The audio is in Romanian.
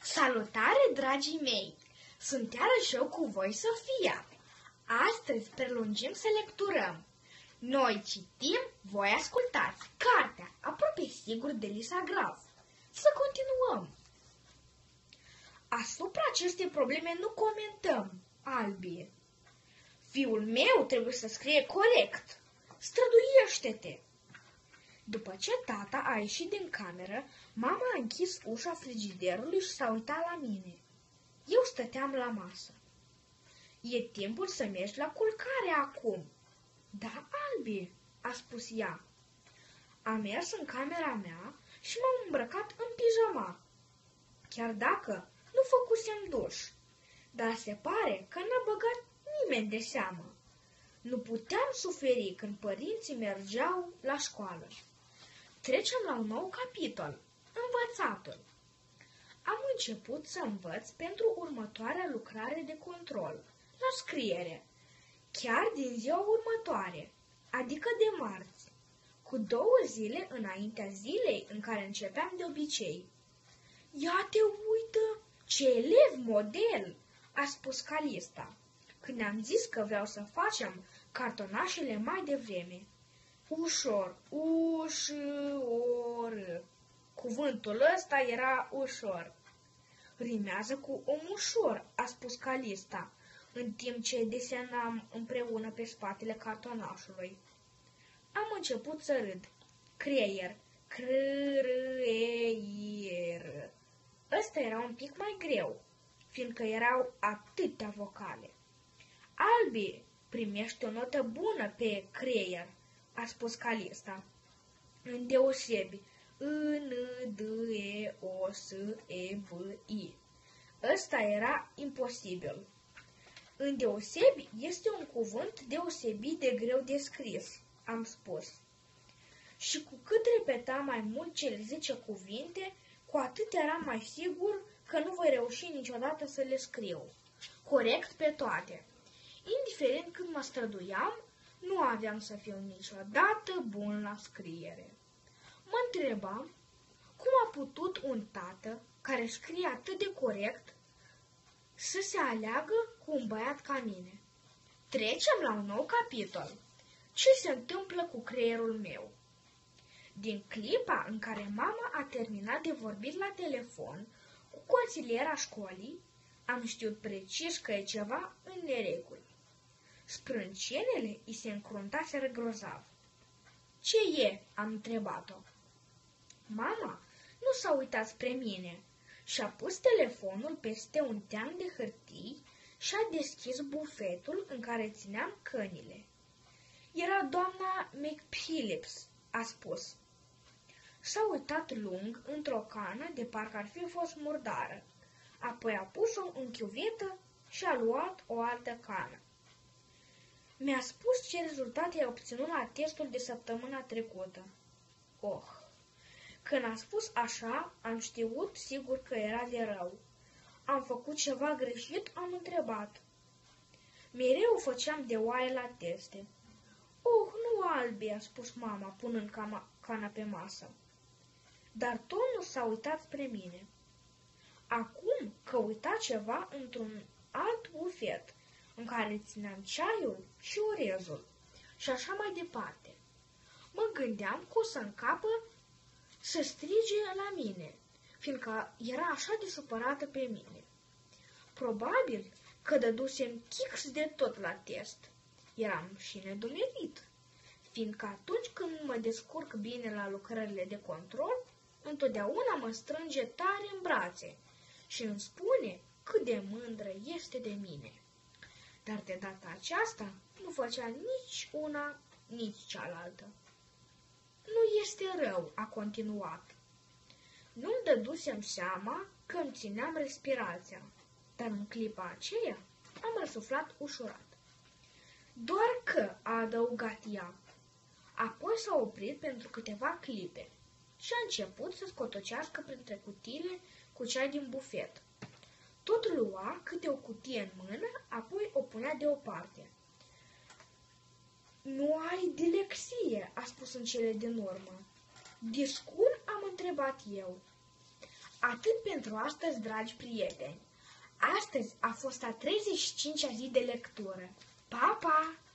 Salutare, dragii mei! Sunt iarăși eu cu voi, Sofia. Astăzi prelungim să lecturăm. Noi citim, voi ascultați. Cartea, aproape sigur de Lisa Graf. Să continuăm. Asupra acestei probleme nu comentăm, Albi. Fiul meu trebuie să scrie corect. Străduiește-te! După ce tata a ieșit din cameră, mama a închis ușa frigiderului și s-a uitat la mine. Eu stăteam la masă. E timpul să mergi la culcare acum. Da, Albi, a spus ea. Am mers în camera mea și m-am îmbrăcat în pijama. Chiar dacă nu făcusem duș, dar se pare că n-a băgat nimeni de seamă. Nu puteam suferi când părinții mergeau la școală. Trecem la un nou capitol, învățatul. Am început să învăț pentru următoarea lucrare de control, la scriere, chiar din ziua următoare, adică de marți, cu 2 zile înaintea zilei în care începeam de obicei. Ia te uită, ce elev model, a spus Calista, când am zis că vreau să facem cartonașele mai devreme. Ușor, ușor. Cuvântul ăsta era ușor. Rimează cu omușor, a spus Calista, în timp ce desenam împreună pe spatele cartonașului. Am început să râd. Creier, creier. Ăsta era un pic mai greu, fiindcă erau atâtea vocale. Albi, primește o notă bună pe creier, a spus Calista. Îndeosebi, N, D, E, O, S, E, V, I. Ăsta era imposibil. Îndeosebi este un cuvânt deosebit de greu de scris, am spus. Și cu cât repetam mai mult cele 10 cuvinte, cu atât eram mai sigur că nu voi reuși niciodată să le scriu corect pe toate. Indiferent cât mă străduiam, nu aveam să fiu niciodată bun la scriere. Mă întrebam cum a putut un tată care scrie atât de corect să se aleagă cu un băiat ca mine. Trecem la un nou capitol. Ce se întâmplă cu creierul meu? Din clipa în care mama a terminat de vorbit la telefon cu consiliera școlii, am știut precis că e ceva în neregulă. Sprâncenele îi se încruntaseră grozav. Ce e?" am întrebat-o. Mama nu s-a uitat spre mine și-a pus telefonul peste un teanc de hârtii și a deschis bufetul în care țineam cănile. Era doamna McPhillips, a spus. S-a uitat lung într-o cană de parcă ar fi fost murdară, apoi a pus-o în chiuvetă și a luat o altă cană. Mi-a spus ce rezultate a obținut la testul de săptămâna trecută. Oh! Când a spus așa, am știut sigur că era de rău. Am făcut ceva greșit, am întrebat. Mereu făceam de oaie la teste. Oh, nu, Albi, a spus mama, punând cana pe masă. Dar tot nu s-a uitat spre mine. Acum căuta ceva într-un alt bufet, în care țineam ceaiul și orezul, și așa mai departe. Mă gândeam că o să încapă să strige la mine, fiindcă era așa de supărată pe mine. Probabil că dădusem chix de tot la test. Eram și nedumerit, fiindcă atunci când mă descurc bine la lucrările de control, întotdeauna mă strânge tare în brațe și îmi spune cât de mândră este de mine. Dar de data aceasta nu făcea nici una, nici cealaltă. Nu este rău, a continuat. Nu-mi dădusem seama că îmi țineam respirația, dar în clipa aceea am răsuflat ușurat. Doar că, a adăugat ea. Apoi s-a oprit pentru câteva clipe și a început să scotocească printre cutiile cu ceai din bufet. Tot lua câte o cutie în mână, apoi o punea deoparte. Nu ai dilexie, a spus în cele din urmă. Discum, am întrebat eu. Atât pentru astăzi, dragi prieteni. Astăzi a fost a 35-a zi de lectură. Pa, pa!